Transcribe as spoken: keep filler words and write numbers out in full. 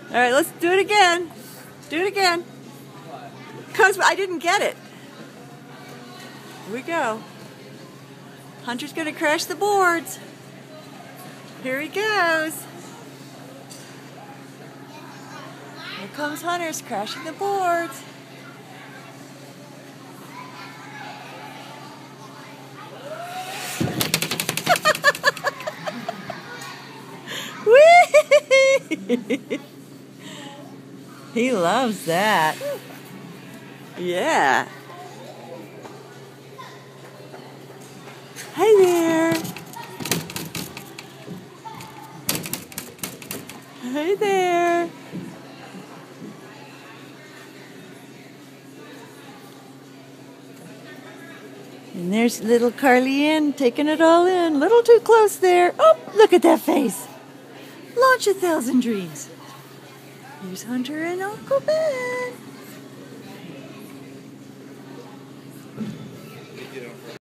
All right, let's do it again. Do it again. Because I didn't get it. Here we go. Hunter's going to crash the boards. Here he goes. Here comes Hunter's crashing the boards. Whee! He loves that. Yeah. Hey there. Hey there. And there's little Carly Ann taking it all in. A little too close there. Oh, look at that face. Launch a thousand dreams. Here's Hunter and Uncle Ben.